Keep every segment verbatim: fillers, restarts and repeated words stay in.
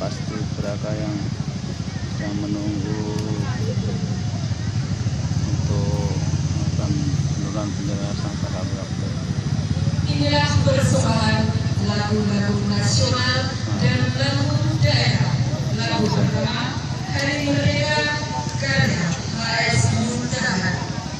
pasti mereka yang yang menunggu untuk melakukan penurunan penjelasan pada berapa. Inilah persoalan lagu-lagu nasional dan lagu daerah. Lagu pertama Hari Merdeka karya H S Muntahan.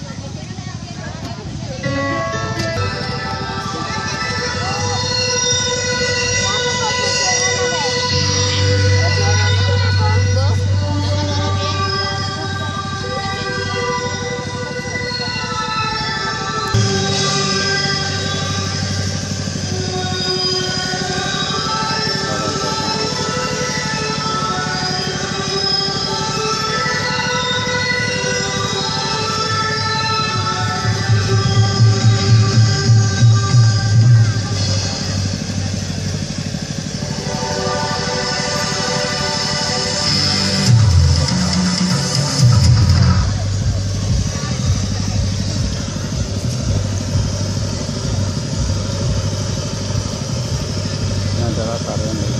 Adalah tarian dari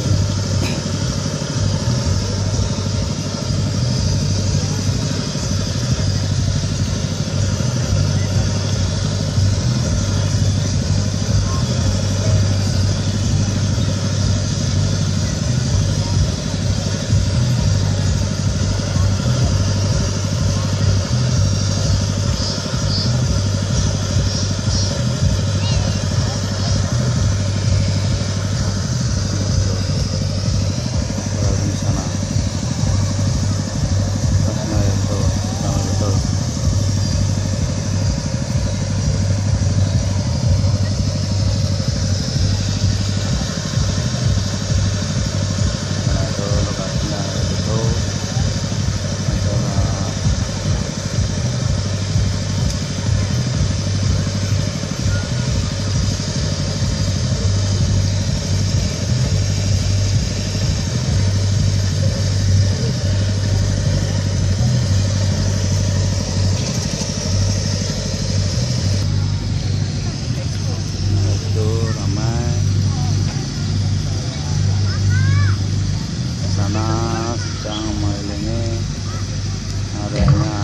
sana sedang mengelilingi areanya.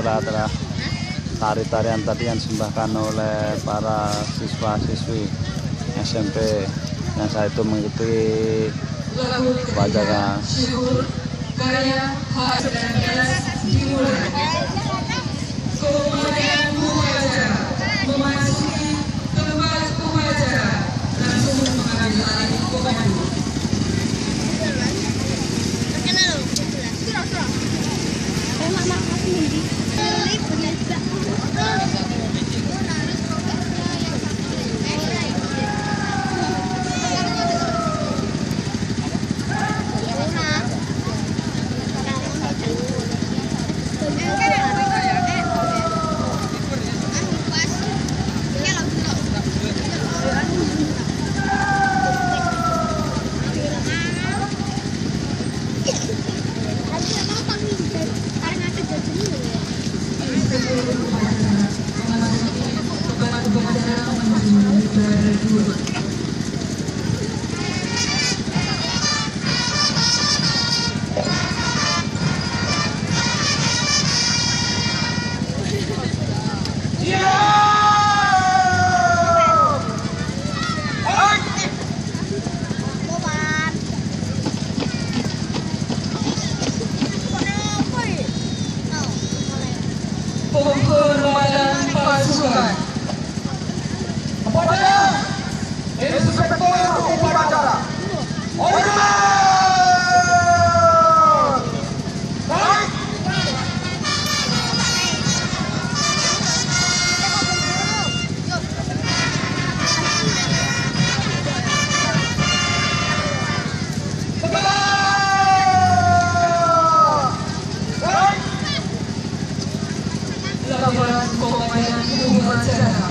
adalah tari-tarian tadi yang disembahkan oleh para siswa-siswi S M P yang saya itu mengikuti upacara karya H sembilan belas dimulai. Kemudian upacara memasuki tempat upacara langsung mengambil alih komando. Penghormatan pasukan kepada Inspektur Upacara Order! Baik! Laporan komandan upacara.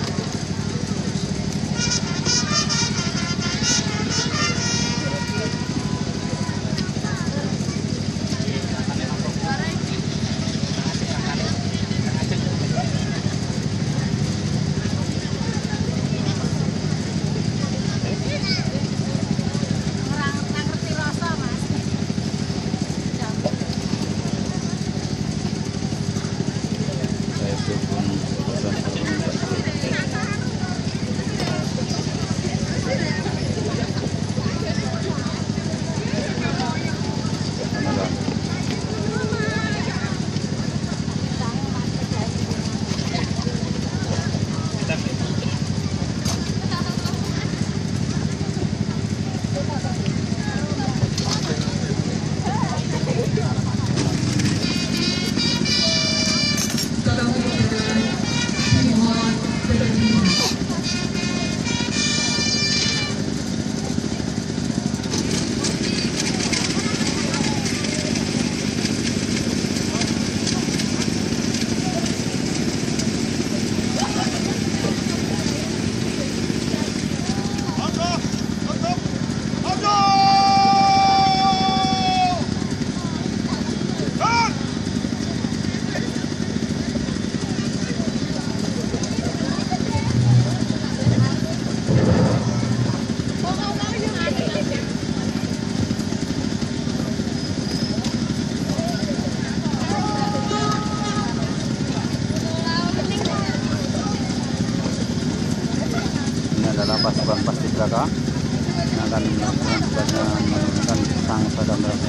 Adalah pasukan Paskibraka yang akan melakukan tugasnya menurunkan sang Sadam Merah.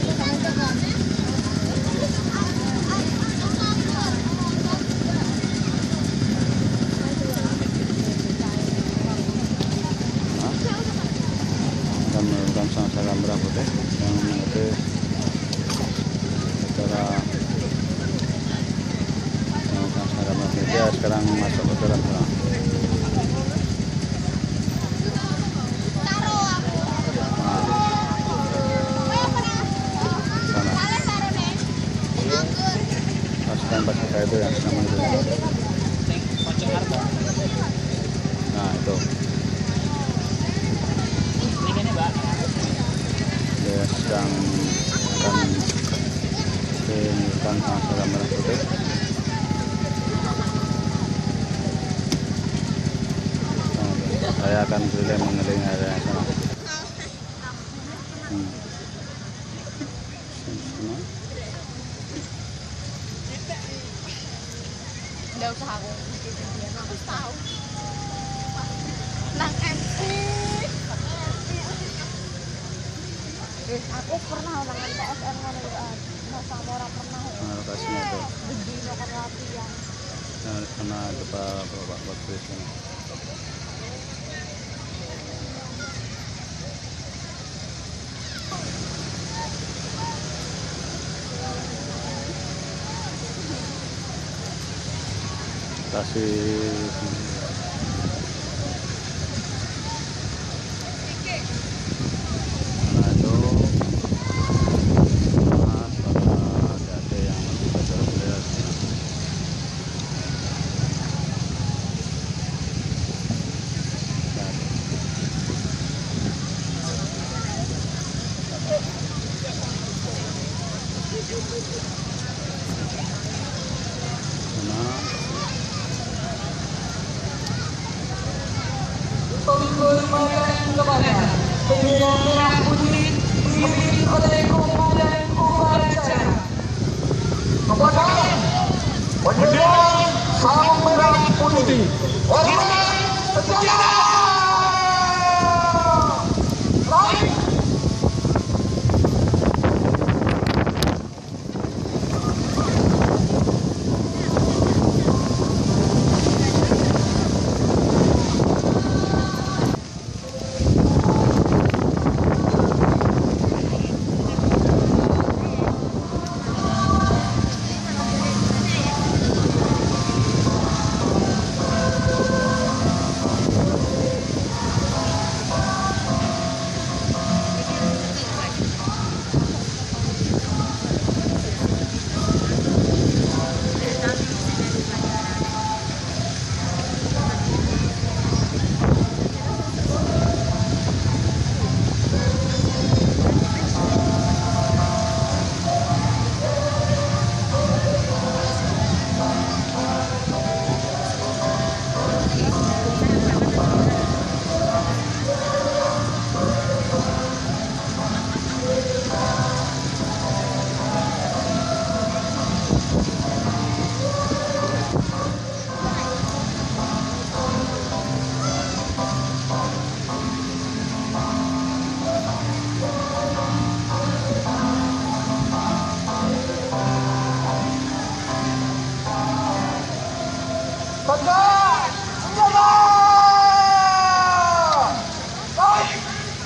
Dan menurunkan sang Sadam Merah Putih yang mengikuti secara sang Sadam Merah Putih. Dia sekarang masuk ke dalam sana. Pasukan itu yang sama itu. Nah itu. Dia sedang akan menunjukkan sang Sadam Merah Putih. Nah, saya akan keliling mengelilingi area sana. Hmm. Gak usah aku ngikutin dia, aku tahu. Nang M C. Eh, aku pernah nang T S M ngono iku. Masa ora pernah ya. Nah, lokasinya tuh. Begini kan latihan. Nah, karena ada Bapak Bagus ini. Kasih Pemikul Mayan kepada pembinaan merah putih dipimpin oleh Komandan Upacara. Kepada bendera Sang Merah Putih, hormat senjata. Baik. Tegak! Senjata! Baik!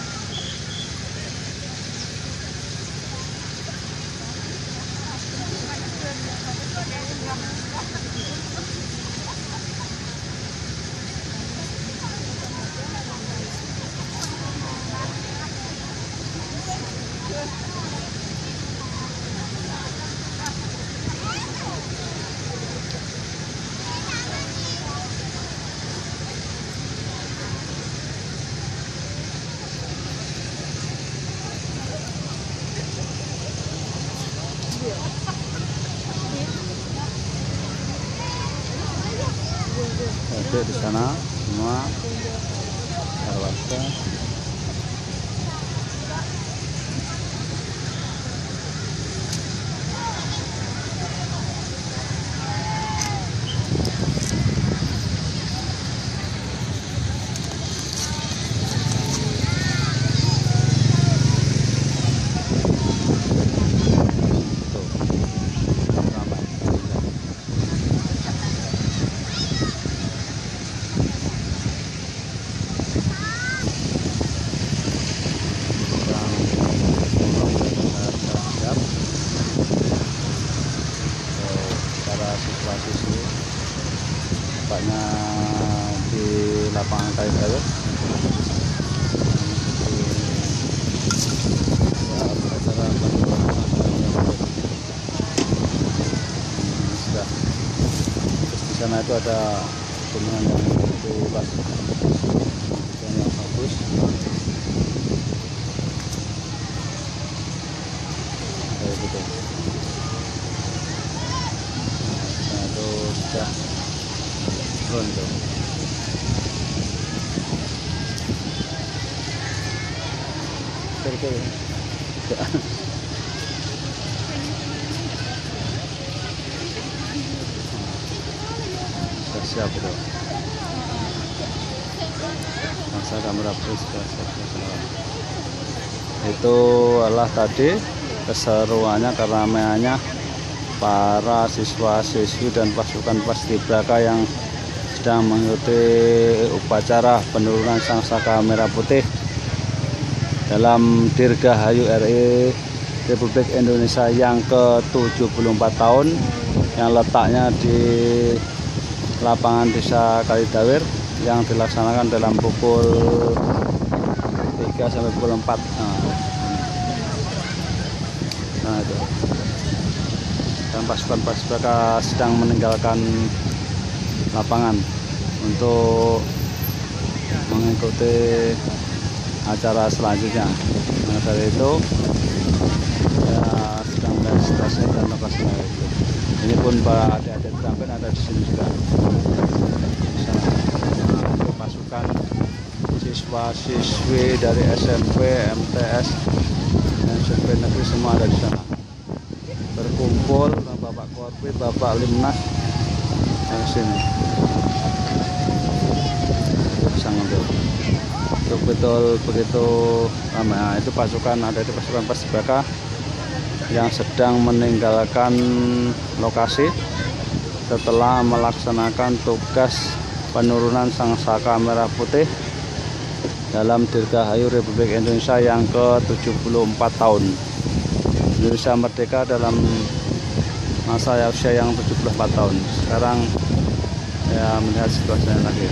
Oke, di sana semua warga. Nampaknya di lapangan K S L acara sudah. Di sana itu ada pemandangan yang luas dan yang bagus. Kayak gitu. Nah, itu sudah turun tuh. Kiri-kiri. siap itu. Masa kamera plus itu adalah tadi keseruannya, keramaiannya para siswa-siswi dan pasukan Paskibraka yang sedang mengikuti upacara penurunan Sangsaka Merah Putih dalam Dirgahayu R I Republik Indonesia yang ke tujuh puluh empat tahun, yang letaknya di lapangan Desa Kalidawir, yang dilaksanakan dalam pukul tiga sampai pukul empat. Nah, nah itu. Dan pasukan Paskibraka sedang meninggalkan lapangan untuk mengikuti acara selanjutnya. Nah, dari itu ya sedang melihat situasi dan lokasinya itu. Ini pun Pak adik-adik terampil ada di sini juga. Nah, pasukan siswa-siswi dari S M P, M T S, dan S M P negeri semua ada di sana. Berkumpul Bapak Korwit, Bapak Limnas di sini. Bisa ngambil. Itu betul begitu ramai. Nah, itu pasukan ada di pasukan Paskibraka yang sedang meninggalkan lokasi setelah melaksanakan tugas penurunan Sangsaka Merah Putih dalam Dirgahayu Republik Indonesia yang ke tujuh puluh empat tahun. Indonesia merdeka dalam masa usia yang tujuh puluh empat tahun. Sekarang ya melihat situasinya lagi.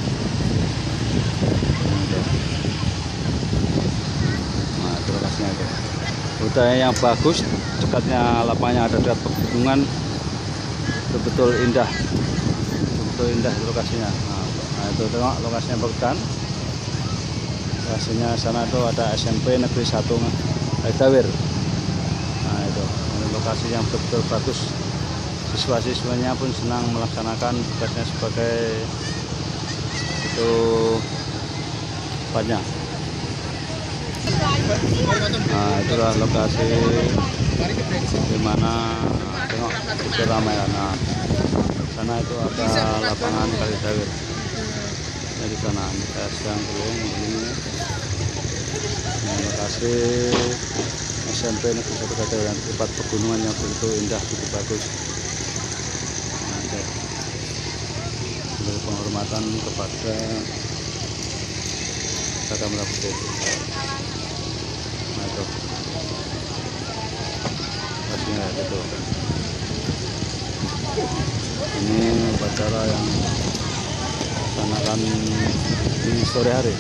Nah, itu lokasinya itu. Udara yang bagus, dekatnya lapangannya ada dekat pegunungan, betul-betul indah, betul indah lokasinya. Nah, nah itu tengok lokasinya bagus kan? Lokasinya sana itu ada S M P Negeri satu Kalidawir. Nah itu ini lokasi yang betul-betul bagus. Siswa-siswanya pun senang melaksanakan tugasnya sebagai itu banyak. Nah itulah lokasi di mana tengok itu ramai. Nah sana itu ada lapangan Kalidawir. Di sana kita sedang keliling ini. Nah, lokasi S M P Negeri satu Kalidawir yang tempat pegunungan yang begitu indah, begitu bagus. Nah, sebagai penghormatan kepada Sangsaka Merah Putih. Nah itu pastinya itu. Ini upacara yang dilaksanakan di sore hari.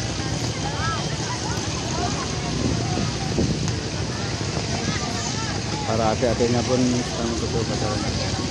Para adik-adiknya pun sedang mengikuti upacaranya.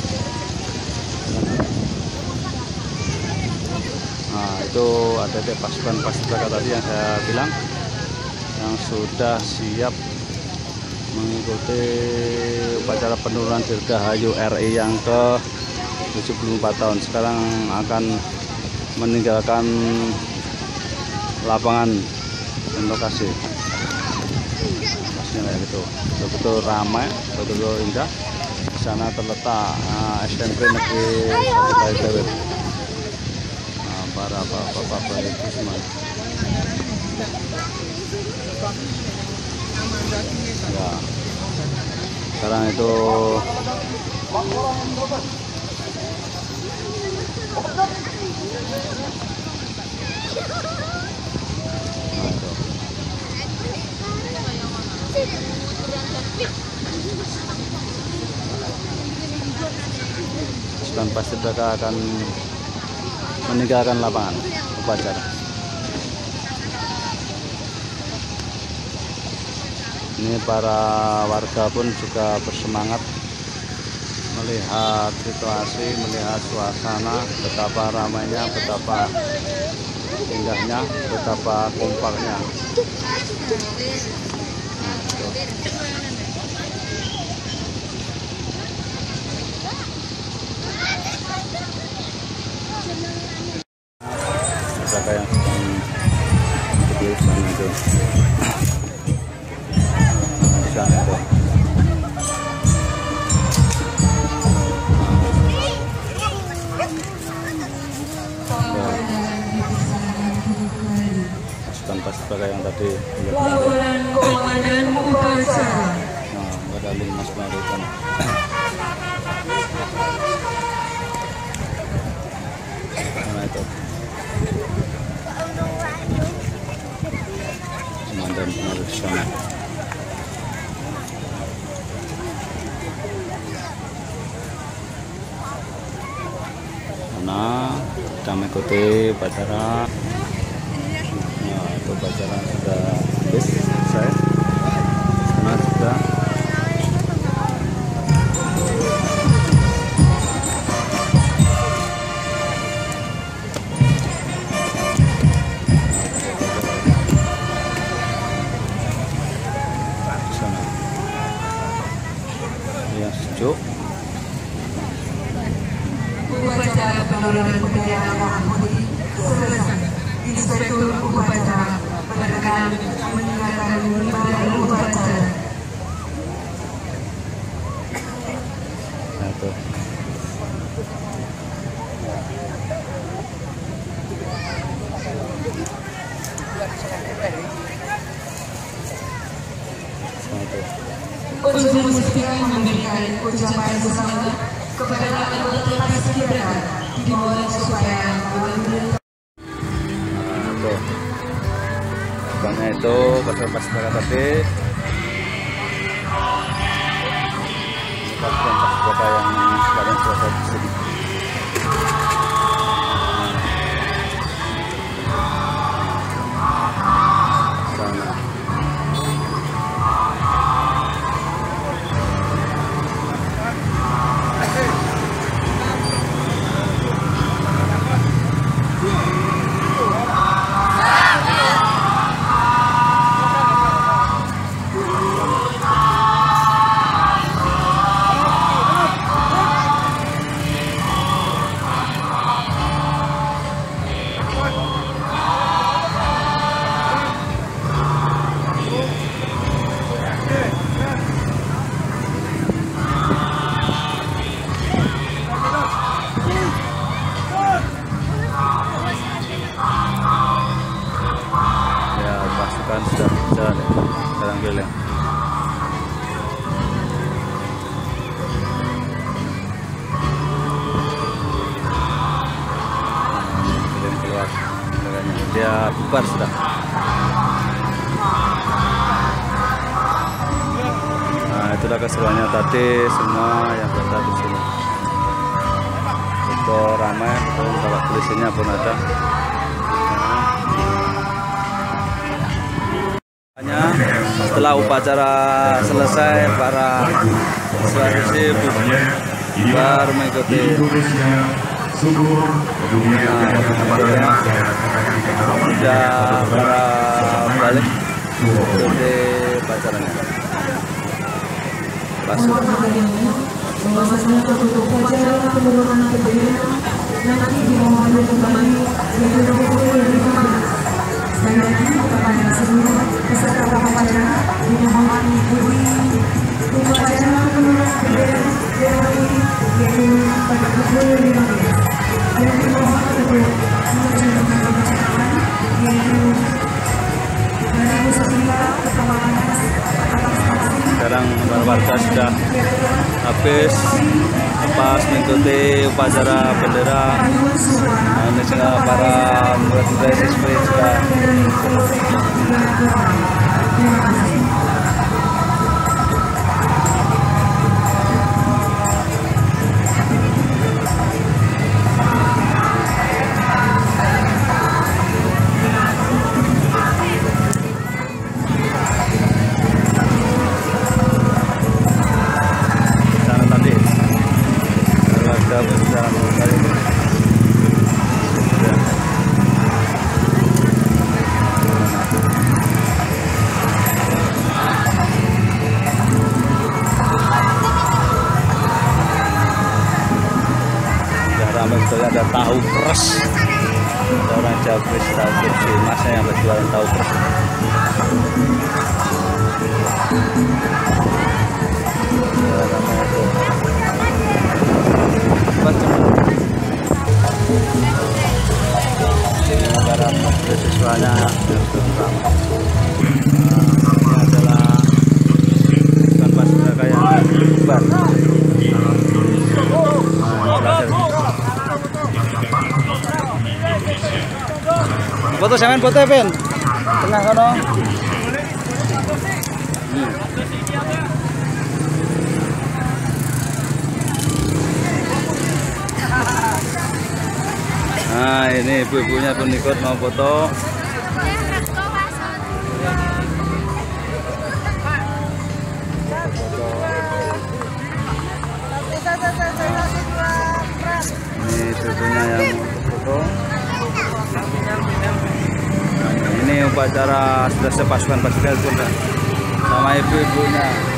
Nah itu adik-adik pasukan Paskibraka tadi yang saya bilang yang sudah siap mengikuti upacara penurunan Dirgahayu R I yang ke tujuh puluh empat tahun. Sekarang akan meninggalkan lapangan dan lokasi. Lokasinya kayak gitu, betul-betul ramai, betul-betul indah. Di sana terletak uh, S M P Negeri satu Kalidawir. Nah, para bapak-bapak itu semua. Ya. Sekarang itu pasukan Paskibraka akan meninggalkan lapangan upacara. Ini para warga pun juga bersemangat melihat situasi, melihat suasana, betapa ramainya, betapa indahnya, betapa kompaknya. Mereka yang sedang di sana itu, di sana itu. paskibraka yang tadi. Laporan komandan upacara. Nah, nggak ada link Mas Mary kan. Mana itu? Komandan penerusan. Nah, kita mengikuti upacara. Nah, itu upacara sudah habis selesai. Sana sudah. Sana. Yang sejuk. Upacara penurunan bendera Merah Putih selesai. Inspektur upacara berkenan meninggalkan badan upacara. Nah, tuh. Nah, tuh. Unsur musikal memberikan ucapan selamat kepada anggota paskibraka dimulai supaya benar-benar Nah, tuh. Bangnya itu pas paskibraka tadi. Pasukan paskibraka yang sekarang selesai di sini. Sana. Ya, pasukan sudah jalan ya, jalan keliling. Keliling keluar, jalannya. Dia bubar sudah. Nah, itulah keseruannya tadi semua yang berada di sini. Itu ramai, betul, bapak polisinya pun ada. Setelah upacara selesai, para siswa-siswi baru mengikuti. Nah, sudah para balik mengikuti upacaranya. Masuk. bahwasanya untuk upacara penurunan bendera nanti dimohon kembali yaitu pukul lima belas. Sekali lagi kepada seluruh peserta upacara dimohon mengikuti upacara penurunan bendera yaitu pada pukul lima belas. Dan dimohon untuk melanjutkan pembicaraan yaitu dari Musafira Kepala Dinas atas Sekarang warga sudah habis lepas mengikuti upacara bendera. Nah, ini juga para murid-murid siswi sudah berjalan kembali. Sudah ramai betul, ada tahu peres. Ada orang Jawa tahu kursi, masa yang berjualan tahu peres. Sudah ramai itu. Para mahasiswanya yang Foto sampean foto Pin. Tengah kono. Hmm. Nah, ini ibu-ibunya pun ikut mau foto. Ini ibunya yang foto. Ini upacara sudah sepasukan pasukan pun sama ibu-ibunya.